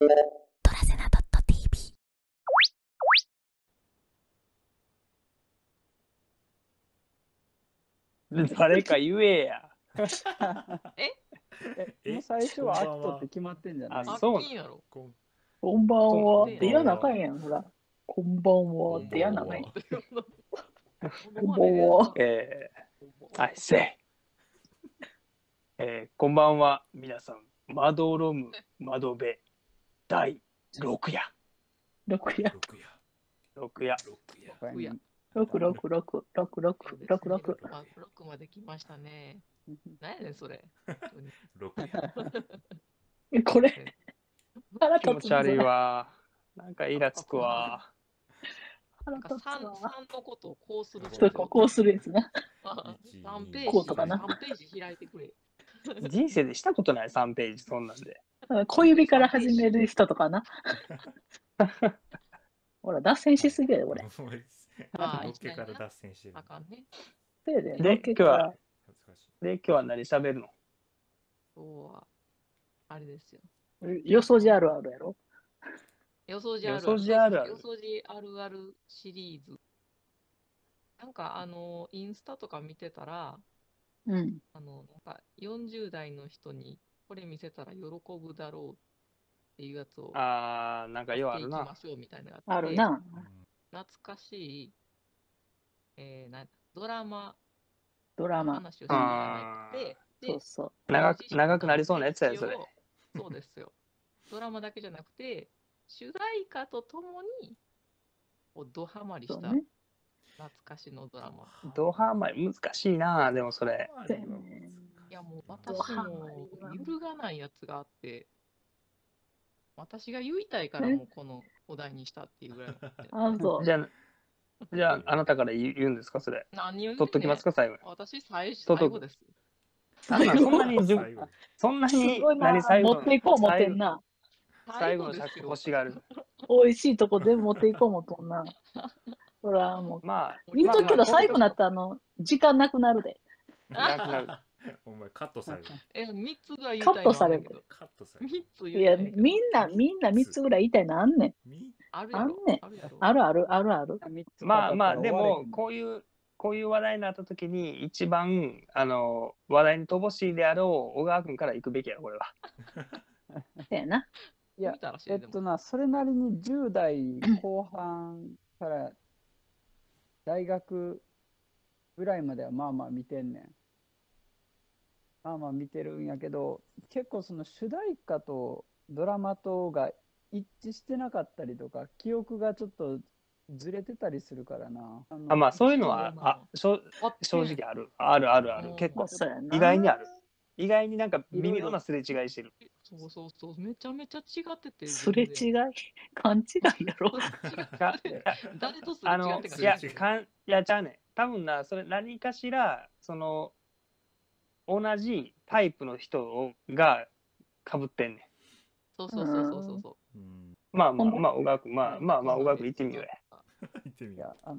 トラセナ .tv。 誰か言えや。 もう最初はアキトって決まってんじゃない？ あ、そう金やろ。 ここんばんはそうって嫌なあかんやん、ほら。こんばんはって嫌なあかんやん。 ここんばんは。 I say。こんばんは、皆さん。マドロム、窓辺、第6夜。 6や。 6夜。 他に 666、66、66。 6まで来ましたね。何やねんそれ。本当にえ、これ、腹気持ち悪い立つわ。 わ。なんかイラつくわ。 腹なんか立つわ。 3のことをこうするそうか、こうするやつな。 3ページ、 こうとかな 3ページ開いてくれ。 人生でしたことない3ページ、そんなんで。 小指から始める人とかな。ほら、脱線しすぎやで、俺。 あのっけから脱線してるあ。かんね。 せやで、 でのっけから恥ずかしい。 で、今日は何喋るの？ 今日は、あれですよ。 よそじあるあるやろ。 よそじあるある。 よそじあるあるよそじあるあるシリーズ。なんかインスタとか見てたら、 うん。 なんか40代の人にこれ見せたら喜ぶだろうっていうやつをなんかようあるなやっていきま。しょうみたいなのがあるな。 懐かしい、ドラマドラマ。 の話をしてるんじゃなくて、 そうそう。 長くなりそうなやつやそれ。 そうですよ。ドラマだけじゃなくて、主題歌とともにドハマりしたそうね。 懐かしのドラマ。 ドハマり難しいな、でもそれ。 いやもうド私ハマもりは揺るがないやつがあって、私が言いたいからもうこのお題にしたっていうぐらいの。 あ、そう。 じゃあ、あなたから言うんですか、それ。 何を言う取っときますか、最後に。 私最取っとく後です。 そんなにそんなすにごいな。 何最後持っていこう思ってんな。 最後の尺欲しがる。 美味しいとこ全部持っていこう思っとんな。ほら、もう。 まあ、 言うとくけど、最後になったら時間なくなるで。 なくなる。 お前カットされる。 3つが言いカたいットされるけど。 カットされる。 3ついや、 言いたいけど。 みんな3つぐらい言いたいのあんねん。 あるやろ。 あんねん。 あるやろ。 あるあるあるある。 まあ、でも、こういう話題になった時に、一番、話題に乏しいであろう小川君から行くべきやろ、これは。 そうやな。 いや見たらしいでもそれなりに10代後半から大学ぐらいまではまあまあ見てんねん。まあまあ見てるんやけど、結構その主題歌とドラマとが一致してなかったりとか、記憶がちょっとずれてたりするからな。 まあ、そういうのは、正直ある。ある。結構、 そうやな。 意外にある。意外になんか微妙なすれ違いしてる。 そう。めちゃめちゃ違ってて。 すれ違い勘違いやろ。 誰とすれ違ってかいや、ちゃうねん。多分な、それ何かしら、同じタイプの人が被ってんねん。 そう。 まあ、小川君、小川君行ってみようや。 行ってみよう。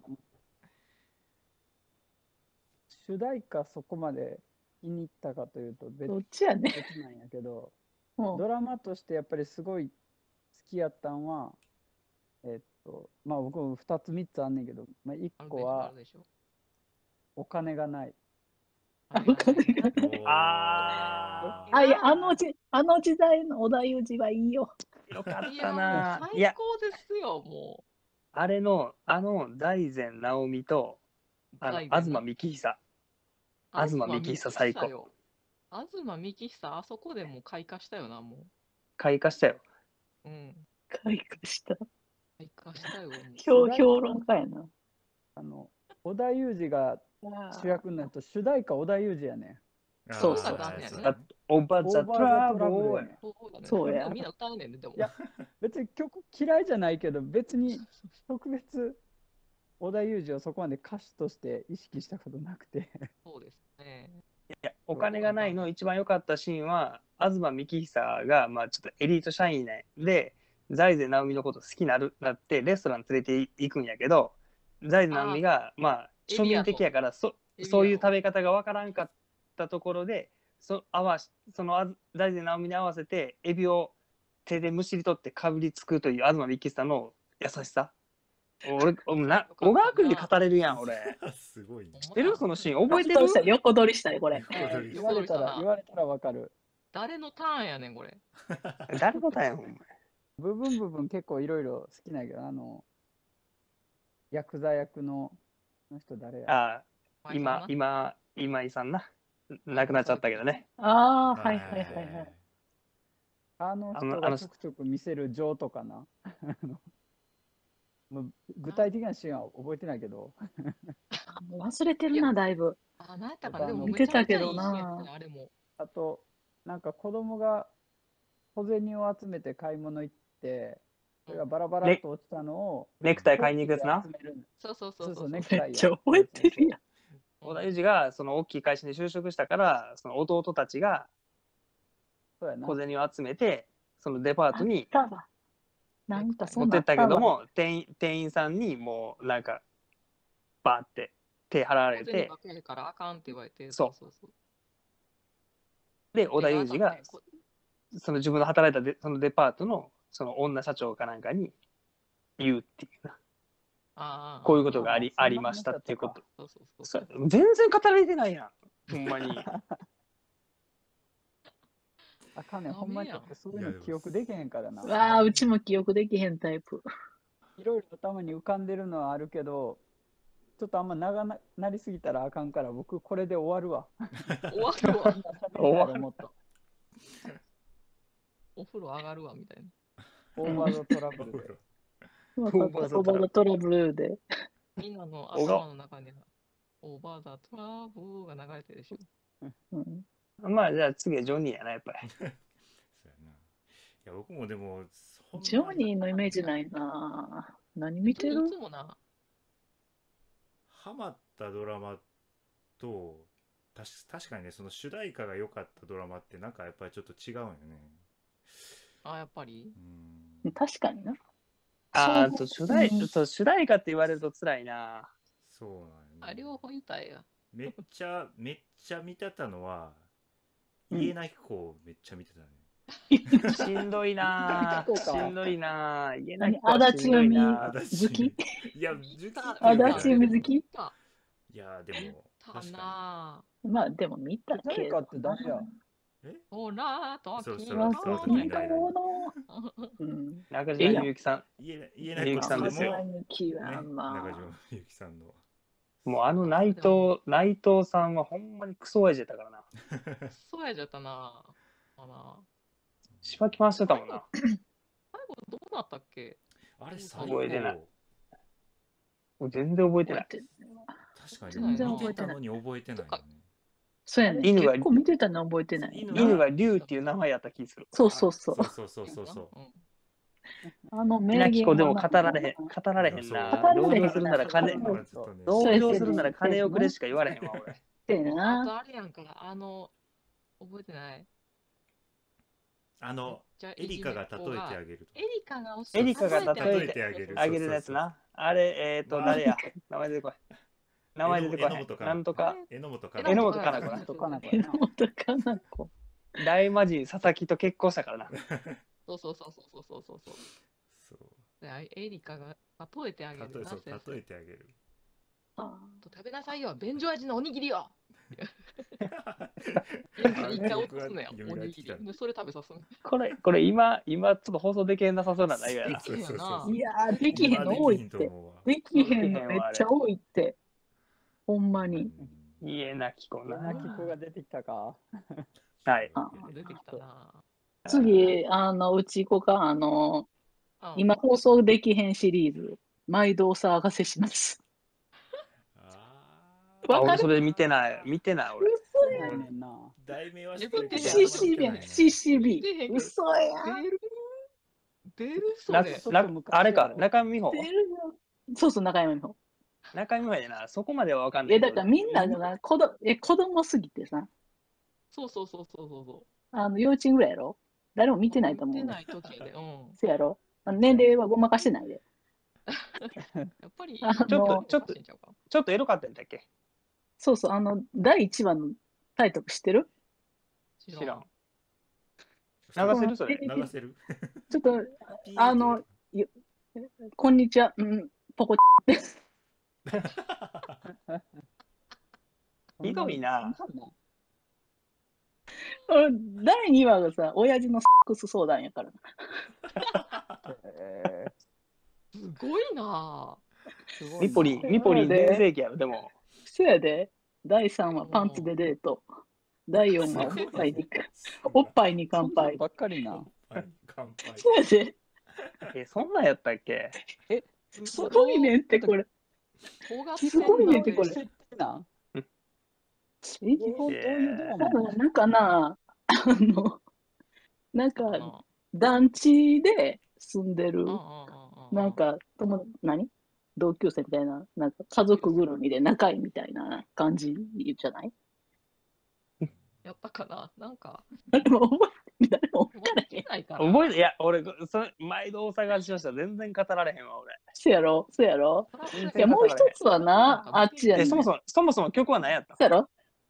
主題歌そこまで気に入ったかというとどっちやねん。 別なんやけど、 うんドラマとしてやっぱりすごい好きやったんは、まあ僕も2つ3つあんねんけど、まあ、1個はお金がない。 お金がない。 あの時代の織田裕二はいいよ。 よかったな。 最高ですよ、もう。 あれの、大前直美と、東幹久。東幹久最高。 東幹久、あそこでもう開花したよな、もう。 開花したよ。 開花した。 開花したよ。 評論家やな。 織田裕二が主役になると主題歌織田裕二やね。 そう。 オーバーザトラブル。 そうや。 みんな歌うねんね、でも。 いや、別に曲嫌いじゃないけど、別に特別織田裕二をそこまで歌手として意識したことなくて。 そうですね。 いや、お金がないの一番良かったシーンは、東幹久が、まあちょっとエリート社員で、財前直美のこと好きになってレストラン連れて行くんやけど、財前直美がまあ庶民的やからそういう食べ方がわからんかったところで財前直美に合わせてエビを手でむしり取ってかぶりつくという東幹久の優しさ。俺、小川君で語れるやん、俺。 すごいね。 知ってるそのシーン覚えてる格闘したら横取りしたい、これ。 言われたらわかる。 誰のターンやねん、これ。 誰のだよ、ほんま。 部分結構いろいろ好きなんやけど、ヤクザ役の人誰や。 ああ、今井さんな。亡くなっちゃったけどね。 ああ、はいはいはいはい。 あの人がちょくちょく見せる情とかな。もう具体的なシーンは覚えてないけど。 もう忘れてるな、だいぶ。 あ、なんやったかな、でも見てたけどなめちゃめちゃいいシーンやったねあれも。 あと、なんか子供が小銭を集めて買い物行って、それがバラバラっと落ちたのを、 ネクタイ買いに行くやつな。 そうそうそそう、 そううそう。 ネクタイや。 めっちゃ覚えてるやん。 小田裕二がその大きい会社に就職したからその弟たちがそうやな。 小銭を集めてそのデパートにあったわ。なんかそ持ってっんなんあったわ。 たけども店員さんにもうなんかバーって手払われて小銭ばっかりやからあかんって言われて。 そうそうそう。 で織田裕二がねこその自分の働いたそのデパートのその女社長かなんかに言うっていうなああこういうことがあそんなありましたっていうことそうそうそう。 全然語られてないやんほんまにあかんねん、ほんまにダメやんそういうの記憶できへんからな。 わあ、うちも記憶できへんタイプ。 いろいろ頭に浮かんでるのはあるけど、ちょっとあんま長なりすぎたらあかんから、僕これで終わるわ。 終わるわ。 終わるもっと。 お風呂上がるわみたいな。 オーバードトラブルで。 わかった、そばのトラブルで。 みんなの頭の中にオーバーザトラブルが流れてるでしょ。 うん、 まあじゃあ次はジョニーやなやっぱりそうやな。いや、僕もでも、 ジョニーのイメージないな。何見てるいつもな、 ハマったドラマと、確かにね、その主題歌が良かったドラマってなんかやっぱりちょっと違うんよね。 あ、やっぱり確かにな。 あーそう主題歌って言われると辛いな。 そうなんよあ、 ね。 両方言いたいや。 めっちゃ見てたのは、家なき子めっちゃ見てたね。 しんどいなそうかしんどいな家な何き子は足立しんどい由美な好きいや、 足立由美好きいや、でも、 た確かなまあでも見たけど誰かって誰や。 ほらとそうそうな。 そう聞いたもの。うん。 中島みゆきさ家なき子みゆきさんですよ中島みゆきはね、 ま中島あ。 みゆきさんの。 んもう内藤さんはほんまにクソ親父やったからなそうやじゃったな。 しばき回してたもんな最後どうなったっけ？ あれ、最覚えてない後、 もう全然覚えてない覚えて確かに全然見て覚えてないたのに覚えてないよね。 そうやね。 犬が結構見てたの覚えてない。 犬が竜っていう名前やった気するそうそうそう。 そう。 名言なき子でもは語られへんな同情するなら金同情するなら金をくれしか言われへんわ俺そうやあな。 とあれやんか、覚えてないエリカが例えてあげると。 エリカがエリカが例えてあげるあげるやつなあれ誰や名前出てこいなんとか榎本か榎本かな子なとかなこ榎本かな子。 大魔神佐々木と結婚したからなそう。 そうでエリカが例えてあげるな。 例えてあげる。 食べなさいよ、便所味のおにぎりよ。一回落とすのよ、おにぎり。それ食べさすの。 これ今ちょっと放送できなさそうな内容やな。 できへんよな。 いやー、できへんの多いって。できへんのめっちゃ多いって。ほんまに。 家なき子な。 家なき子が出てきたか。 はい。 出てきたな。 次、うち行こうか、今放送できへんシリーズ、毎度お騒がせします。 俺それ見てない俺。 嘘やねんな。 題名は CCB。嘘やん。 出るそれ。 あれか、中山美穂。 そうそう、中山美穂。 中山美穂やな、そこまではわかんない。 だからみんなが子供すぎてさ。 そう。 幼稚園ぐらいやろ？誰も見てないと思う。 見てない時やで。 そうやろ？年齢はごまかしてないで。 やっぱり、 ちょっとエロかったんだっけ？ そうそう、第1話のタイトル知ってる？ 知らん。 流せるそれ。 流せるちょっと、 ピーってよこんにちは、ポコです。 ひどいな。 第2話がさ、親父のセックス相談やからな。 すごいなミポリン全盛期やろ、でも。 そやで、第3話パンツでデート。第4話おっぱいに乾杯。 ばっかりな。 乾杯。 そやで、 そんなんやったっけ？ すごいねんってこれ。すごいねんってこれ。 基本どういうドラマなの？ なんかな、なんか団地で住んでる、なんか同級生みたいな、なんか家族ぐるみで仲いいみたいな感じじゃない？ やったかな、なんか。 誰も覚えてないから。 いや、俺、それ、毎度お探しました。全然語られへんわ、俺。 そうやろ？いや、もう一つはな、あっちやねん。 そもそも曲は何やった？ そうやろ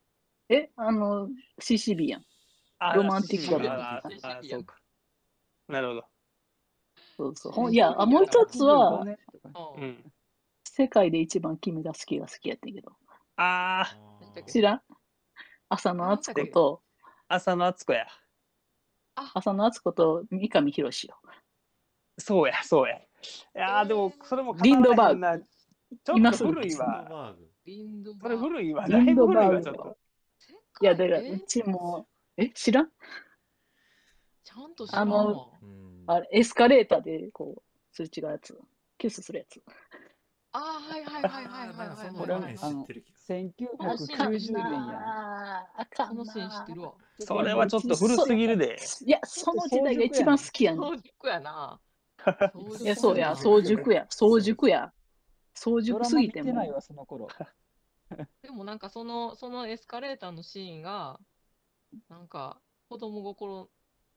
？CCB やん。ロマンティックあ、そうか。なるほど。 そう。いや、もう一つは、世界で一番君が好きやってんけど。知らん？浅野敦子と、 浅野敦子や。 浅野敦子と三上博史よ。 そうや。いやでも、それもリンドバーグ。 ちょっと古いわ。それ古いわ。だいぶ古いわ、ちょっと。 いや、だから、うちも、知らん？ ちゃんと知らんわ。 あれ、エスカレーターで、こう、すれ違うやつ。キスするやつ。 はい。 これは1990年や。 このシーン知ってるわ。 それはちょっと古すぎるで。 いや、その時代が一番好きやねん。 早熟やな。 いや、そうや、早熟や。早熟すぎても。 見てないわ、その頃。 でもなんかそのエスカレーターのシーンが、なんか子供心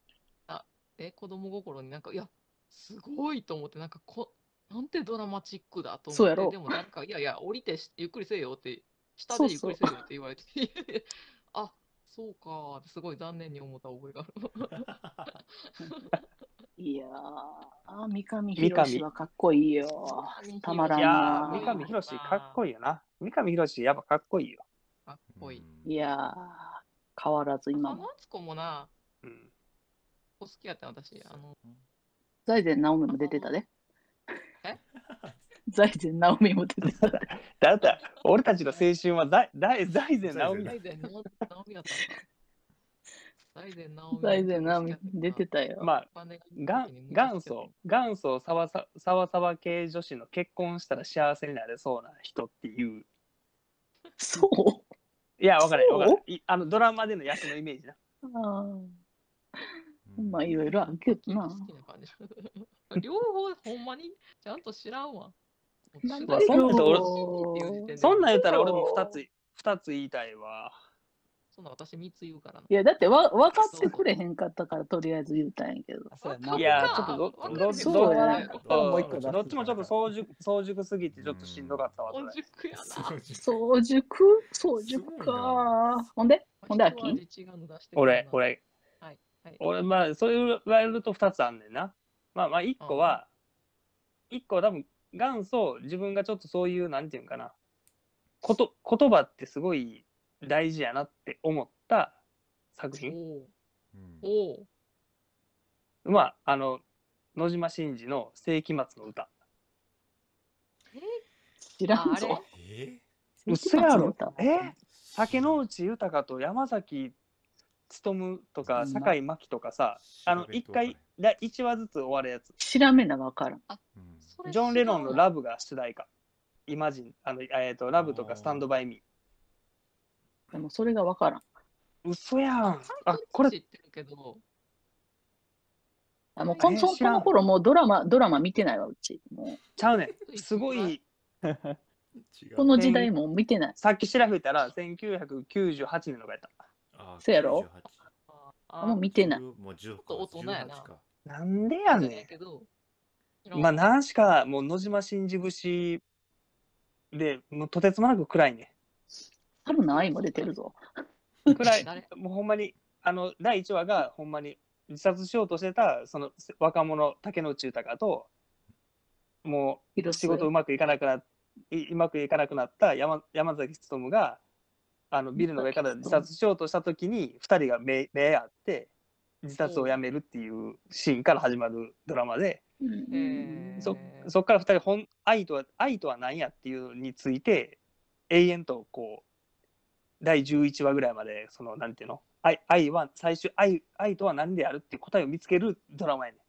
になんか、いや、すごいと思って、なんかなんてドラマチックだと思って、でもなんか、いや、降りてゆっくりせえよって、下でゆっくりせえよって言われて、あ、そうかってすごい残念に思った覚えがある。 いやー、三上博史はかっこいいよ。たまらんな。 いや、三上博史かっこいいよな。三上博史やっぱかっこいいよ。 かっこいい。 いやー、変わらず今も。 敦子もな、好きやった私。 財前直美も出てたで。財前直美も出てた。 だって、俺たちの青春は財前直美。 財前直美やったんか。 財前直美出てたよ。 まあ、元祖サバ系女子の結婚したら幸せになれそうな人っていう。 そういや、分かる。ドラマでの役のイメージな。 まあ、いろいろあるけどな。 両方ほんまにちゃんと知らんわ。 そんなん言ったら俺も2つ言いたいわ。 そんな私3つ言うからな。 いや、だって分かってくれへんかったからとりあえず言うたんやけど。 いや、ちょっとどっちもちょっと早熟すぎてちょっとしんどかったわ。 早熟やな。 早熟か。ほんで秋？ 俺、まあ、そう言われると2つあんねんな。まあ、1個は多分、元祖、自分がちょっとそういう、なんていうんかな、言葉ってすごい大事やなって思った作品。まあ、野島伸司の世紀末の歌。 知らんぞ。 嘘やろ。竹野内豊と山崎勉とか酒井真紀とかさ、1話ずつ終わるやつ。 知らんめな分からん。 ジョン・レノンのラブが主題歌。イマジン、ラブとかスタンドバイミー。でもそれが分からん。 嘘やん。 これ知ってるけど。 もうその頃もうドラマ見てないわ、うち。もうちゃうねん。すごい。 この時代も見てない。 さっき調べたら1998年のがやった。 そうやろ？もう見てない。 もうちょっと大人やな。 なんでやねん。まあ、何しかもう野島伸司節で、もうとてつもなく暗いね。 春の愛も出てるぞ。 暗い。もうほんまに、第1話がほんまに自殺しようとしてたその若者竹野内豊ともう仕事うまくいかなくなった山崎努がビルの上から自殺しようとした時に2人が目合って自殺をやめるっていうシーンから始まるドラマで、そっから2人愛とは何やっていうのについて永遠とこう第11話ぐらいまでそのなんていうの愛とは何であるっていう答えを見つけるドラマやね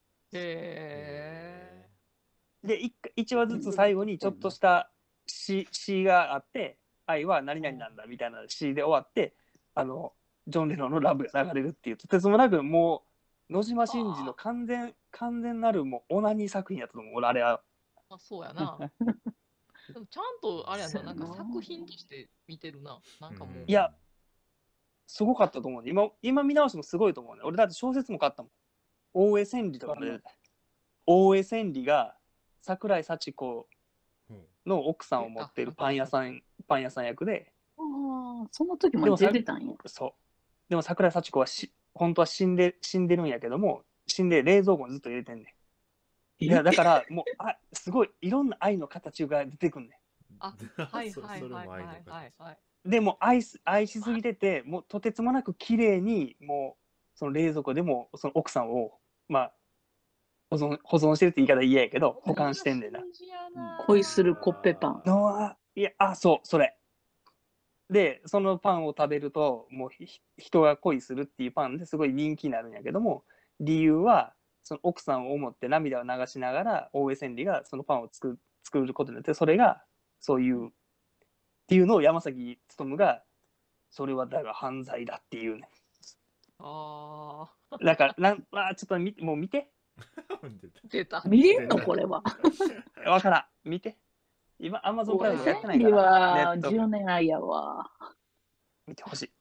ん。で1話ずつ最後にちょっとした詩があって愛は何々なんだみたいな詩で終わってジョン・レノンのラブが流れるっていうとてつもなくもう野島伸司の完全なるもうオナニー作品やったと思う俺あれは。 そうやな。でもちゃんとあれやな、なんか作品として見てるな。なんかもう。 いや、すごかったと思うね。今見直してもすごいと思うね。俺だって小説も買ったもん。大江千里とかで、大江千里が桜井幸子の奥さんを持ってるパン屋さん役で。 その時も出てたんや。 そう。でも桜井幸子は本当は死んでるんやけども、死んで冷蔵庫にずっと入れてんねん。いやだからもうすごいいろんな愛の形が出てくんねん。 はい。 でも愛しすぎててもうとてつもなく綺麗にもうその冷蔵庫でもその奥さんをまあ保存してるって言い方嫌やけど保管してんねんな。 恋するコッペパン。 いやそうそれ。でそのパンを食べるともう人が恋するっていうパンですごい人気になるんやけども理由はその奥さんを思って涙を流しながら大江千里がそのパンを作ることによってそれがそういうっていうのを山崎努がそれはだが犯罪だっていうね。だからちょっともう見て。 出た。 見れるのこれは。 わからん見て。今アマゾンプライムやってないから。10年愛やわ。 見てほしい。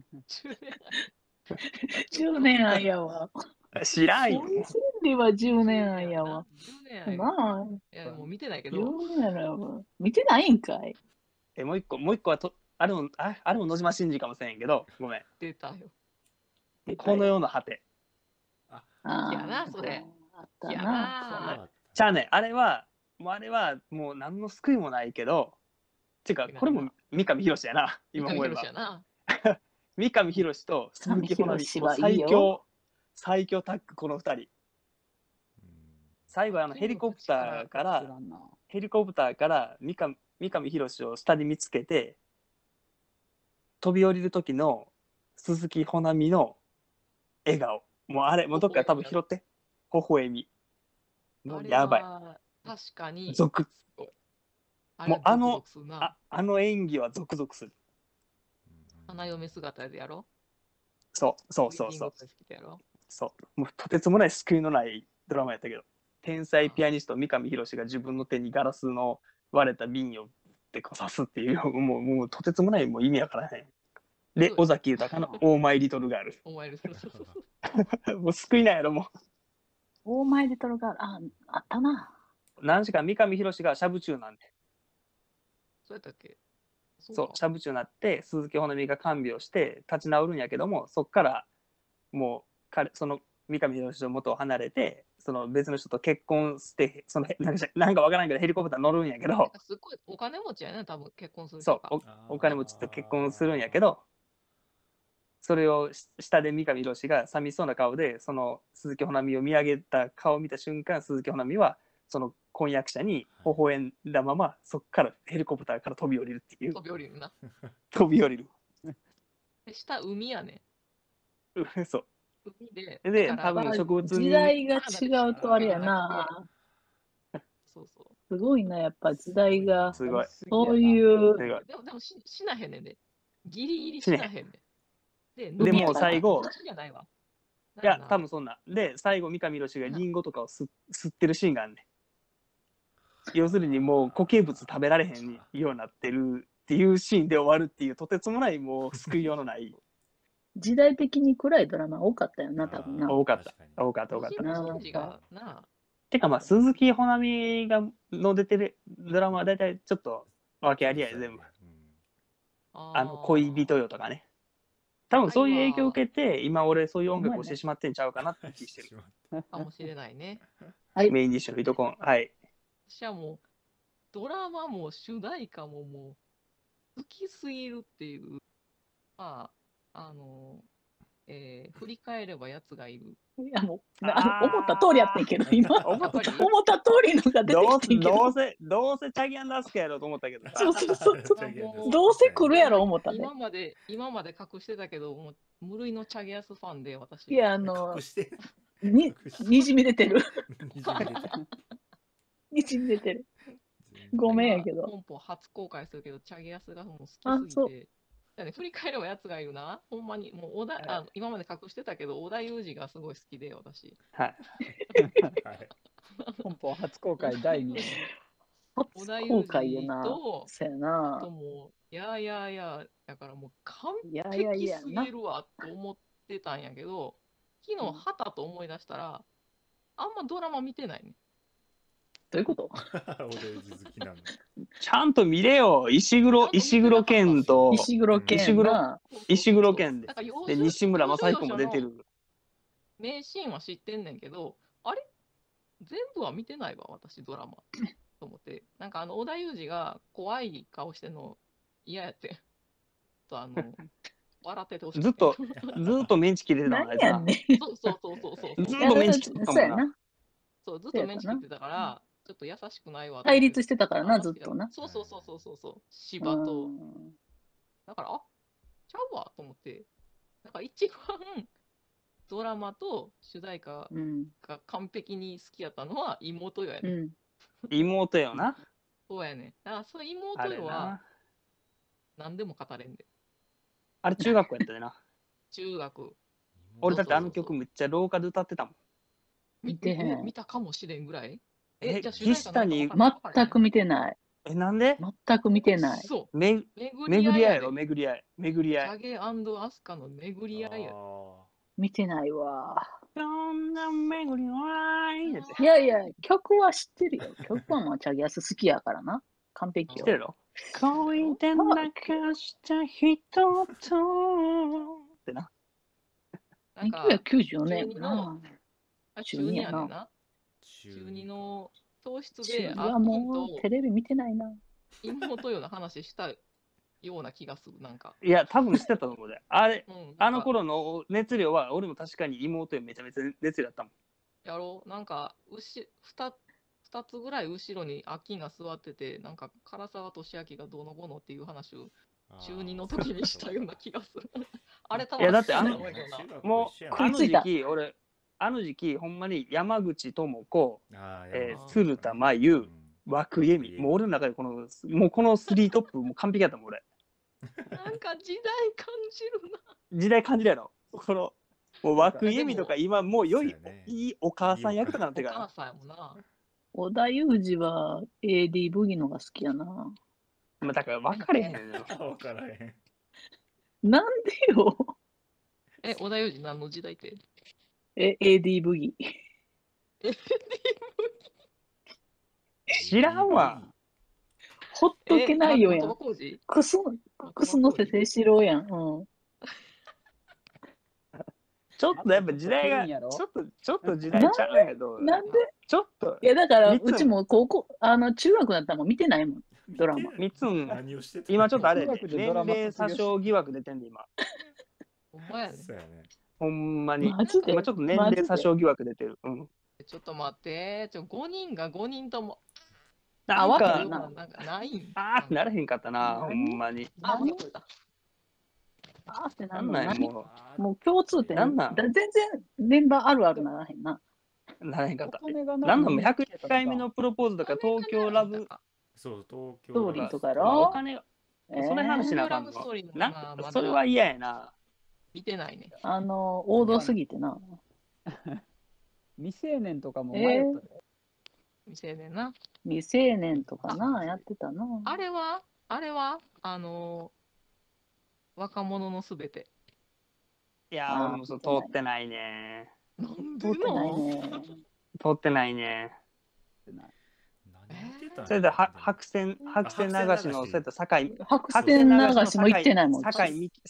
10年愛やわ。 知らんよ。 千里は10年愛やわ。 まあ。いや、もう見てないけど。 見てないんかい。 もう一個はあれも野島伸司かもしれんけど、ごめん。 出たよ。 この世の果て。 やな、それ。 やな。 じゃあね、あれはもう何の救いもないけど、てか、これも三上博史やな、今思えば。三上博史と鈴木保奈美、最強タッグ、この2人。最後ヘリコプターから三上博史を下に見つけて飛び降りる時の鈴木保奈美の笑顔もうあれもうどっか多分拾って微笑みもうやばい。 確かにもうあの演技はゾクゾクする。 花嫁姿でやろ。 そうもうとてつもない救いのないドラマやったけど天才ピアニスト三上博史が自分の手にガラスの割れた瓶を刺すっていうもうとてつもないもう意味わからへん。で尾崎豊のオーマイリトルガール。もう救いないやろもう。 オーマイリトルガールあったな。 何時間三上博史がしゃぶ中なんで。 そうやったっけ。 そうしゃぶ中になって鈴木保奈美が看病して立ち直るんやけどもそっからもうその三上博史の元を離れてその別の人と結婚してそのなんかわからんけどヘリコプター乗るんやけどすごいお金持ちやね多分結婚する人が。そうお金持ちと結婚するんやけどそれを下で三上博史が寂しそうな顔でその鈴木保奈美を見上げた顔を見た瞬間鈴木保奈美はその婚約者に微笑んだままそっからヘリコプターから飛び降りるっていう。 飛び降りるな。 飛び降りる。 下海やね。 そう。 海で多分植物に時代が違うとあれやな。 そうすごいなやっぱ時代がすごい。 そういう。 でも死なへんねんで。ギリギリ死なへんねん。 でも最後。 いや多分そんな。で最後三上博史がリンゴとかを吸ってるシーンがあんねん。要するにもう固形物食べられへんようになってるっていうシーンで終わるっていうとてつもないもう救いようのない時代的に暗いドラマ多かったよな多分な。 多かった。てか鈴木保奈美がの出てるドラマはだいたいちょっと訳ありやで全部。恋人よとかね。 多分そういう影響を受けて、今俺そういう音楽をしてしまってんちゃうかなって気してる。 かもしれないね。 メインディッシュの糸コン。はい。 私はもう、ドラマも主題歌ももう、好きすぎるっていう、まあ、振り返ればやつがいる。 いやもう、思った通りやってんけど、今。思った通りのが出てきてんけど。 どうせチャギアンダスクやろうと思ったけど。 そう。どうせ来るやろ思ったね。 今まで隠してたけど、もう無類のチャギアスファンで、私。 いや、 隠してにじみ出てる。にじみ出てる。ごめんやけど。 本邦初公開するけど、チャギアスがもう好きすぎて。振り返ればやつがいるな。ほんまに、もう今まで隠してたけど、織田裕二がすごい好きで、私。 はい。 本邦初公開第2位。 織田裕二と、もう、だからもう完璧すぎるわって思ってたんやけど、昨日、はたと思い出したら、あんまドラマ見てないね。 どういうことちゃんと見れよ。石黒賢と石黒賢で西村雅彦も出てる。 名シーンは知ってんねんけど、あれ全部は見てないわ、私、ドラマ。と思って。なんか織田裕二が怖い顔してんの嫌やって。笑っててほしい。 ずっとメンチ切れてたもんね。 そう。 ずっとメンチ切ってたもんな。 そう、ずっとメンチ切ってたから、ちょっと優しくないわ。 対立してたからな、ずっとな。 そう。芝と。だから、ちゃうわと思って。なんか一番ドラマと主題歌が完璧に好きやったのは妹よやね。 妹よな。 そうやね。だからその妹よは何でも語れんで。 あれ中学校やったよな。 中学。 俺だってあの曲めっちゃ廊下で歌ってたもん。 見たかもしれんぐらい。 じゃあ岸谷全く見てない。 なんで？ 全く見てない。 そう。 巡り合いやろ、巡り合い。 チャゲ&アスカの巡り合いや。 見てないわ。 そんな巡り合い。 いや、曲は知ってるよ。曲はまあチャゲアス好きやからな。完璧よ。 知ってるの？恋で泣かした人とってな。 1994年な。 中2やねんな。中2の糖質で、 いやもうテレビ見てないな。 妹ような話したような気がする、なんか。 いや、多分してたと思うで。あの頃の熱量は、俺も確かに妹よめちゃめちゃ熱量だったもん。 やろう、なんか、2つぐらい後ろにアッキンが座ってて、なんか、唐沢俊明がどうのこうのっていう話を中2の時にしたような気がする。あれ多分、 いや、だってもう、あの時期、ほんまに山口智子、鶴田真由、涌井絵美、もう俺の中でこの3トップ、もう完璧やったもん、俺。 なんか時代感じるな。 時代感じるやろ。もう涌井絵美とか今もういいお母さん役とかなってから。 お母さんやもんな。 織田裕二は AD ブギのが好きやな。 まあだから分かれへんよ。 分からへん。なんでよ。 織田裕二何の時代って？ AD ブギ。 AD ブギ。 知らんわ。 ほっとけないよやん。クスのせせしろやん。 ちょっとやっぱ時代が、ちょっと時代ちゃうけど。 なんで？ ちょっと。 いやだからうちも高校中学だったらもう見てないもんドラマ。 みつん今ちょっとあれ年齢詐称疑惑出てんで今。 ほんまやね。 ほんまに。今ちょっと年齢詐称疑惑出てる。 ちょっと待って、5人が5人とも。 なんかないん。 ってならへんかったな、ほんまに。 ってなんなんもう共通点。全然メンバーあるあるならへんな。 ならへんかった。なんなんも101回目のプロポーズとか東京ラブストーリーとかやろ。 お金それ話なあかんの。それは嫌やな。 見てないね。 王道すぎてな。 未成年とかも迷ったで。 未成年な。 未成年とかな、やってたな。 あれは若者のすべて。 いや俺も通ってないね。 なんで通ってないね。 通ってないね。 それで白線流しのそれと堺白線流しも行ってないもん。 堺見て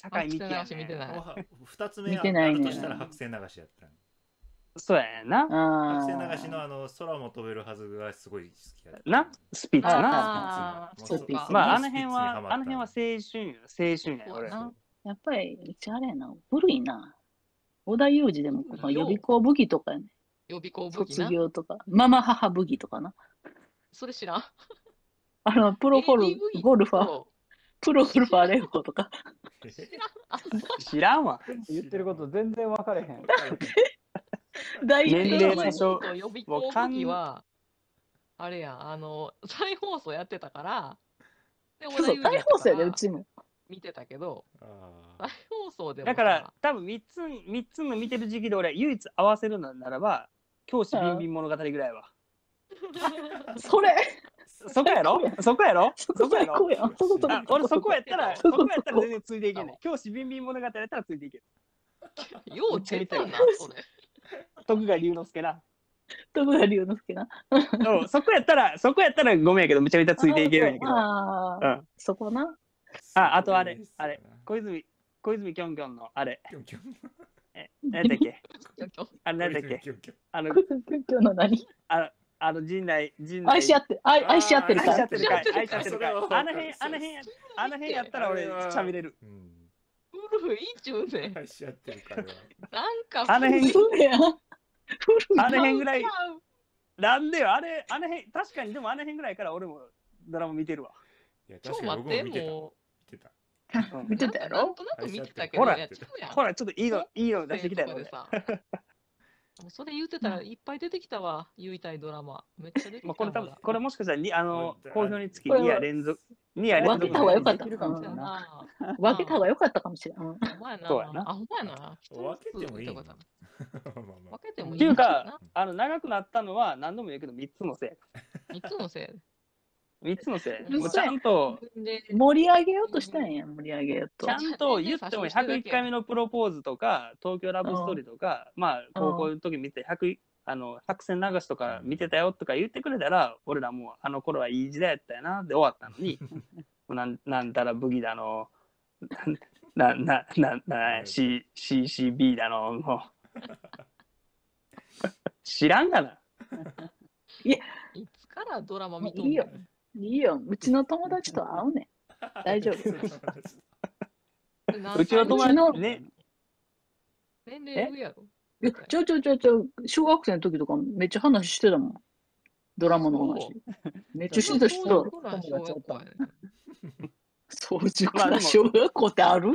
2つ目あるとしたら白線流しやった。 そうやな。 白線流しの空も飛べるはずがすごい好きやった。 なスピッツな。 まああの辺は青春や俺。 やっぱりあれやな、古いな。織田裕二でもこの予備校武器とかやね。 予備校武器な。 卒業とか、ママ母武器とかな。 それ知らん。 プロゴルファーレオとか。 知らんわ。 言ってること全然分かれへん。 年齢多少予備校武器はあれや再放送やってたから。 そう再放送やでうちも。 見てたけど、再放送でもだから多分3つの見てる時期で俺唯一合わせるのならば教師ビンビン物語ぐらいは。そこやろ俺そこやったら全然ついていけない。教師ビンビン物語やったらついていける。 よう出たよなそれ。 徳川龍之介な。そこやったらごめんやけどめちゃめちゃついていけるんやけど。 そこな。 あとあれ小泉きょんきょんのあれ。何だっけ。何だっけ。 きょんきょんの何。 陣内愛し合ってるかい。 あの辺やったら俺しゃべれる。 古いっちゅうね。 愛し合ってるから。 なんかあの辺ぐらい。なんでよあの辺確かにでもあの辺ぐらいから俺もドラマ見てるわ。 いや確かに僕も見てた。 見てたやろ。 なんとなく見てたけど、 ほらちょっといいの出してきたよ。 それ言ってたらいっぱい出てきたわ。言いたいドラマ。めっちゃ出てきた。 これもしかしたら好評につき2夜連続。 分けた方が良かったかもしれない。分けた方が良かったかもしれない。 そうやな。 ほんまやな。 分けてもいい。分けてもいい。 っていうか長くなったのは何度も言うけど3つのせい。 3つのせい。 ちゃんと盛り上げようとしたんや。 ちゃんと言っても101回目のプロポーズとか東京ラブストーリーとかまあ高校の時見て白線流しとか見てたよとか言ってくれたら俺らもあの頃はいい時代やったよなで終わったのになんたらブギだのCCB だのもう知らんがな。 いつからドラマ見とんの？いいよ、うちの友達と会うねん。大丈夫。 うちの友達ね。 年齢上やろ。 小学生の時とかめっちゃ話してたもん。ドラマの話。めっちゃしてた人。早熟な小学校ってある？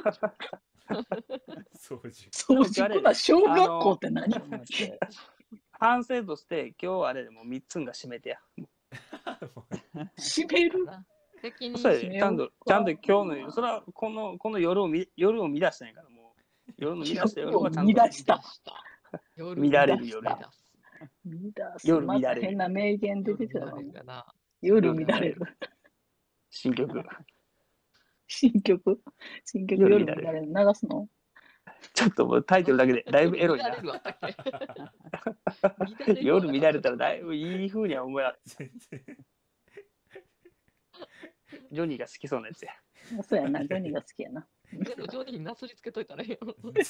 早熟な小学校って何？ 反省として今日あれでも3つが締めてや。 締める？ ちゃんと今日のそれはこの夜を乱したんやからもう夜の乱した夜はちゃんと乱した乱れる夜また変な名言出てきたな。夜乱れる。 新曲夜乱れる流すの？ ちょっともうタイトルだけでだいぶエロいな。夜乱れたらだいぶいい風には思えない。ジョニーが好きそうなやつや。 そうやな、ジョニーが好きやな。 ジョニーになすりつけといたらいいよ。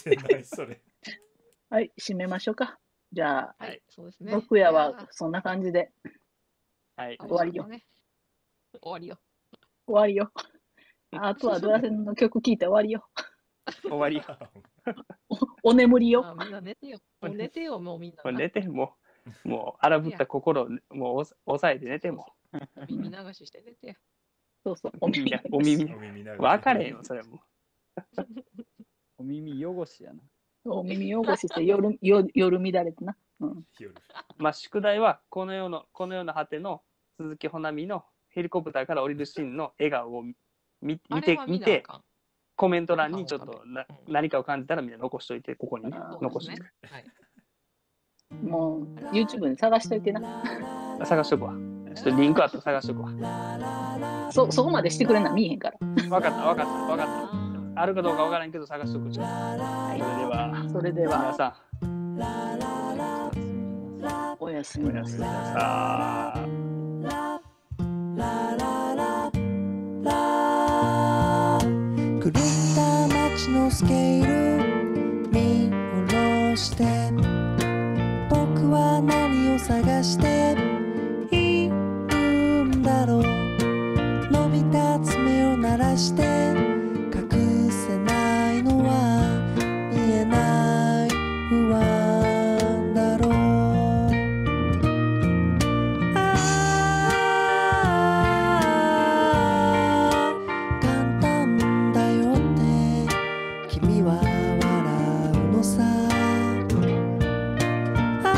はい、締めましょうか。じゃあ、 そう僕やはそんな感じで。 はい、 終わりよ。 終わりよ。 あとはドラセンの曲聴いて終わりよ。 終わり。 お眠りよ。 みんな寝てよ。寝てよ、もうみんな。 寝て、もう荒ぶった心をもう抑えて寝ても。 耳流しして寝てよ。 そうそう。 お耳。分かれへんよ、それも。 お耳汚しやな。 お耳汚しして夜乱れてな。 まあ宿題はこの世の果ての鈴木保奈美のヘリコプターから降りるシーンの笑顔を見て。コメント欄にちょっと何かを感じたらみんな残しといて、ここにね、残しといて。 もう YouTube で探しといてな。 探しとくわ。ちょっとリンクあったら探しとくわ。 そこまでしてくれな、見えへんから。 分かった。あるかどうか分からんけど探しとく。 それでは。 皆さん。おやすみなさい。 僕は何を探しているんだろう。伸びた爪を鳴らして隠せないのは見えない不安だろう。ああ簡単だよって君は笑うのさ。あ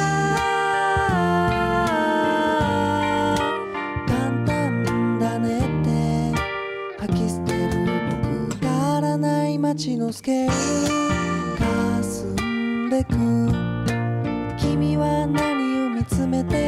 あ簡単だねって吐き捨てる僕変わらない街のスケール霞んでく。君は何を見つめて